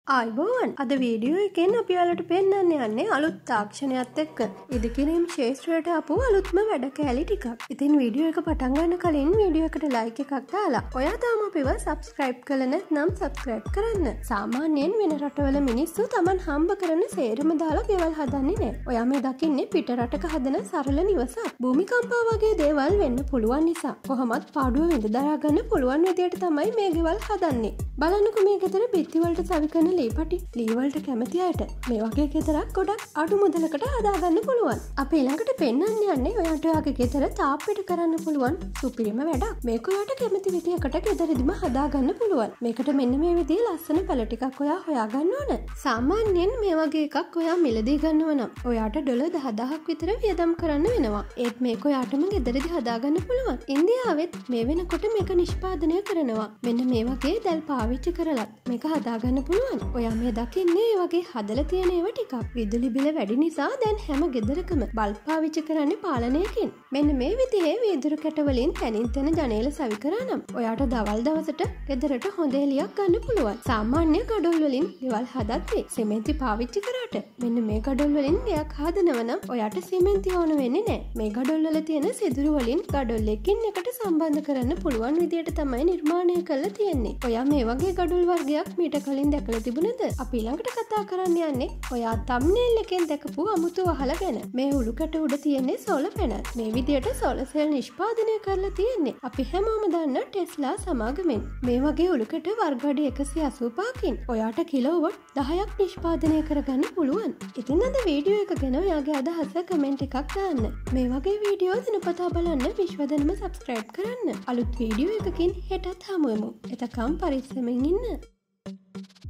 ආයිබෝවන් අද වීඩියෝ එකෙන් අපි ඔයාලට පෙන්වන්න යන්නේ අලුත් තාක්ෂණයත් එක්ක ඉදිකිරීම් ශාස්ත්‍රයට ආපු අලුත්ම වැඩ කැලි ටිකක්. ඉතින් වීඩියෝ එක පටන් ගන්න කලින් වීඩියෝ එකට ලයික් එකක් දාලා ඔයා තාම අපිව සබ්ස්ක්‍රයිබ් කරලා නැත්නම් සබ්ස්ක්‍රයිබ් කරන්න. සාමාන්‍යයෙන් වෙන රටවල මිනිස්සු Taman හම්බ කරන සේරම දාලා ගෙවල් හදන්නේ නැහැ. ඔයා මේ දකින්නේ පිට රටක හදන සරල නිවසක්. භූමිකම්පා වගේ දේවල් වෙන්න පුළුවන් නිසා කොහොමත් පාඩුව විඳ දරා ගන්න පුළුවන් විදියට තමයි මේ ගෙවල් හදන්නේ. බලන්නකෝ මේ ගෙදර බිත්ති වලට සවි කරන ලීපටි ලීවලට කැමති අයට මේ වගේ ගෙදරක් ගොඩක් අඩු මුදලකට හදාගන්න පුළුවන්. අපි ඊළඟට පෙන්වන්න යන්නේ ඔයාට ඔයාගේ ගෙදර තාප්පෙට කරන්න පුළුවන් සුපිරිම වැඩක්. මේක ඔයාට කැමති විදියකට ගෙදරදිම හදාගන්න පුළුවන්. මේකට මෙන්න මේ විදිහේ ලස්සන පැල ටිකක් ඔයා හොයාගන්න ඕන. සාමාන්‍යයෙන් මේ වගේ එකක් ඔයා මිලදී ගන්නව නම් ඔයාට ඩොලර් 10000ක් විතර වියදම් කරන්න වෙනවා. ඒත් මේක ඔයාටම ගෙදරදි හදාගන්න පුළුවන්. ඉන්දියාවෙත් මේ වෙනකොට මේක නිෂ්පාදනය කරනවා. මෙන්න මේ වගේ දැල් පාවිච්චි කරලත් මේක හදාගන්න පුළුවන්. ඔයා මේ දකින්නේ ඒ වගේ හදලා තියෙන ඒවා ටිකක්. විදුලි බිල වැඩි නිසා දැන් හැම ගෙදරකම බල්බ් පාවිච්චි කරන්නේ පාලනයකින්. මෙන්න මේ විදිහේ වීදුරු කැට වලින් තනින් තන ජනේල සවි කරා නම් ඔයාට දවල් දවසට ගෙදරට හොඳ එළියක් ගන්න පුළුවන්. සාමාන්‍ය ගඩොල් වලින් ගෙවල් හදද්දී සිමෙන්ති පාවිච්චි කරාට මෙන්න මේ ගඩොල් වලින් ගෙයක් හදනවා නම් ඔයාට සිමෙන්ති ඕන වෙන්නේ නැහැ. මේ ගඩොල් වල තියෙන සිදුරු වලින් ගඩොල් එකකින් එකට සම්බන්ධ කරන්න පුළුවන් විදියට තමයි නිර්මාණය කරලා තියෙන්නේ. ඔයා මේ වගේ ගඩොල් වර්ගයක් මීට කලින් දැකලා තිබුණද? අපි ළඟට කතා කරන්න යන්නේ ඔයා තම්නේල් එකෙන් දැකපු අමුතු වහල ගැන. මේ උළුකට උඩ තියෙන්නේ සෝලර් පැනල්. මේ විදියට සෝලර් සෙල් නිෂ්පාදනය කරලා තියෙන්නේ අපි හැමෝම දන්න ටෙස්ලා සමාගමෙන්. මේ වගේ උළුකට වර්ග අඩි 185කින් ඔයාට කිලෝවොට් 10ක් නිෂ්පාදනය කරගන්න පුළුවන්. ඉතින් අද වීඩියෝ එක ගැන ඔයාගේ අදහස කමෙන්ට් එකක් දාන්න. මේ වගේ වීඩියෝ දිනපතා බලන්න විශ්වදනම සබ්ස්ක්‍රයිබ් කරන්න. අලුත් වීඩියෝ එකකින් හෙටත් හමු වෙමු. එතකම් පරිස්සමෙන් ඉන්න.